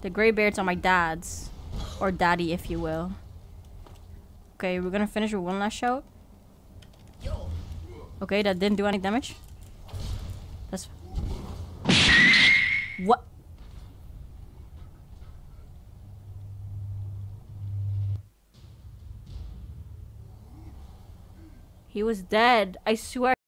The gray bears are my dad's. Or daddy, if you will. Okay, we're gonna finish with one last shout. Okay, that didn't do any damage. That's... What? He was dead. I swear.